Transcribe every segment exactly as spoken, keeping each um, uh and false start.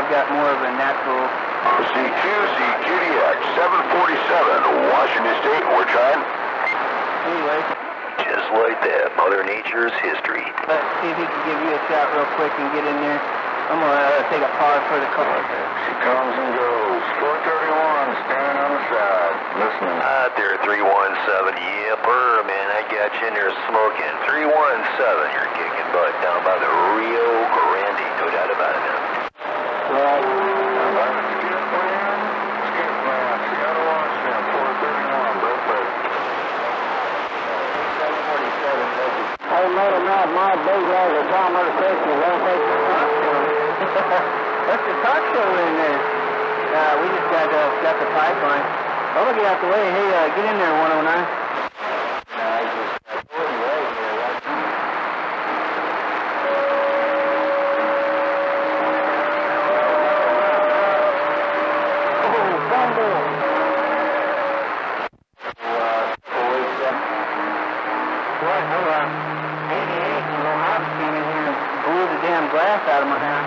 I've got more of a natural... C Q Z Q D X seven forty-seven, Washington State, we're trying. Anyway. Just like that, Mother Nature's history. Let's see if he can give you a shot real quick and get in there. I'm going to uh, take a pause for the call. She comes and goes. four thirty-one, standing on the side, listening. Out there, three one seven. Yeah, purr, man, I got you in there smoking. three one seven, you're kicking butt down by the Rio Grande, no doubt about it, man. Well, skip plan, skip plan. Seattle, Washington, four thirty-one, break break. seven forty-seven, thank you. Hey, made him out my big guys are talking about the question. Won't take the talk show. That's the talk show in there. Uh, we just got, uh, got the pipeline. Oh, get out the way. Hey, uh, get in there, one oh nine. I just got forty right here, right? Oh, fumble. Uh, What? Hold on. eighty-eight, you know, Hobbs came in here and blew the damn glass out of my house.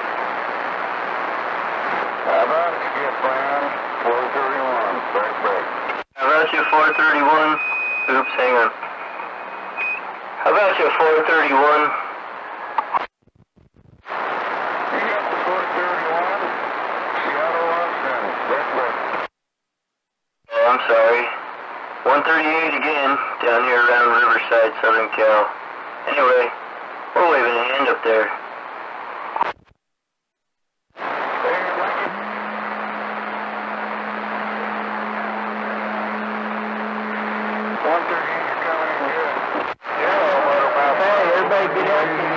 How about it, skip plan, four thirty-one, break break. How about you, four thirty-one? Oops, hang on. How about you, four thirty-one? You got the four thirty-one, Seattle, Washington, break break. Oh, I'm sorry. one thirty-eight again, down here around Riverside, Southern Cal. Anyway, we're waving a hand up there. one thirty-eight, you're coming in good. Hey, everybody get out here.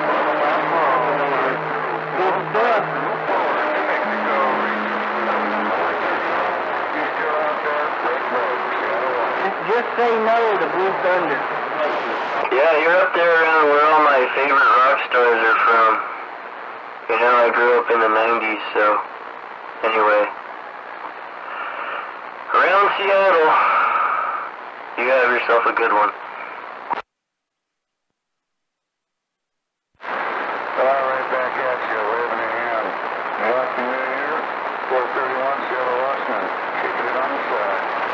Good stuff. Just say no to Blue Thunder. Yeah, you're up there around where all my favorite rock stars are from. You know, I grew up in the nineties, so anyway. Around Seattle, you have yourself a good one. All right, back at you, waving a hand. Happy New Year, four thirty-one, Seattle, Washington, kicking it on the side.